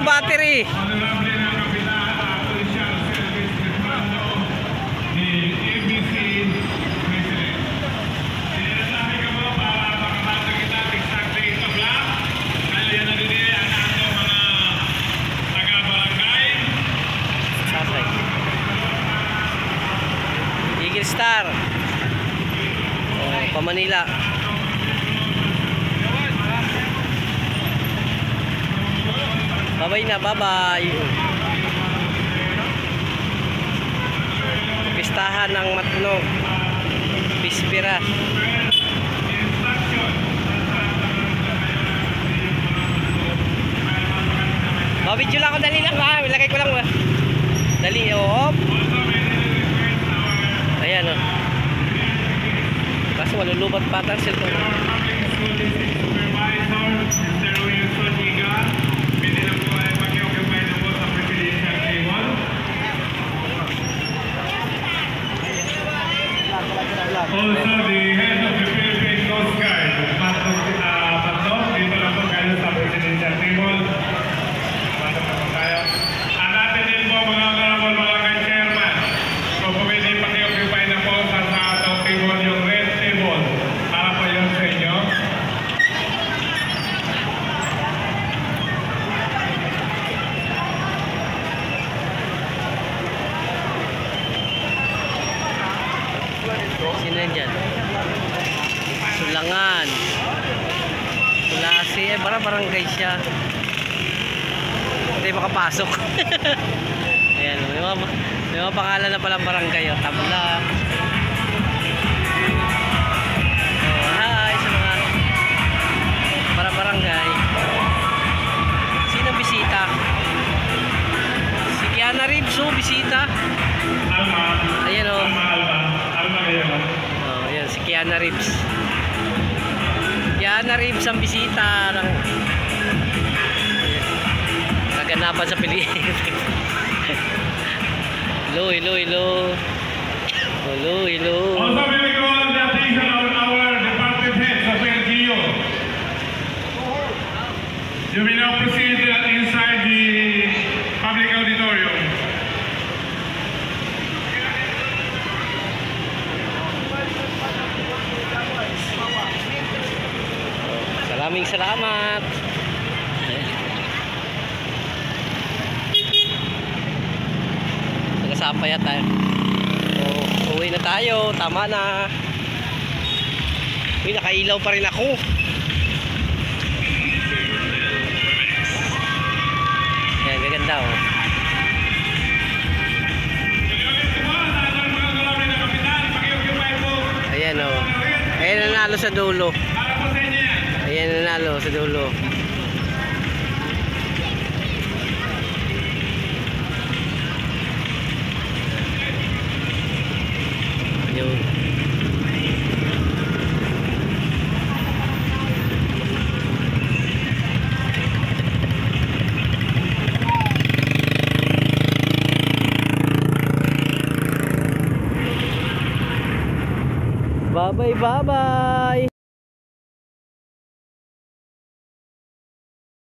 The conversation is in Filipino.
ang battery. Eagle Star pa Manila. Bye-bye na, bye-bye. Pistahan ng Matnog, Pispira. Video lang ako, dali lang ha. Ilagay ko lang. Dali, op. Ayan o. Kaso malulubat pa ang cellphone. Also, the head of the Philippine Coast Guard, Matnog, dito lang po kayo sa presidential table. Matnog na po tayo. Hanapin din po mga honorable mga ka-chairman. Kung pwede paki-occupy na po sa table yung red table. Para po yun sa inyo. Sino yan dyan? Sulangan. Kulasi. Barangay siya. Hindi makapasok. Ayan. May mga pangalan na palang barangay. Tabla. Hi sa mga barangay. Sino bisita? Si Kiana Reeves. Bisita. Alma. Ayan o. Alma kayo. Ayan, si Kiana Reeves. Kiana Reeves ang bisita ng kaganapan sa Pilipinas. Hello. Also, we will call the attention of our department heads of LGU. You will now proceed inside the public auditorium. Maraming salamat. Nagkasapaya tayo. Uwi na tayo. Tama na. Uy, nakailaw pa rin ako. Ayan, gaganda oh. Ayan oh. Ayan nanalo sa dulo. Ayan nanalo sa dulo. Ayun. Bye bye.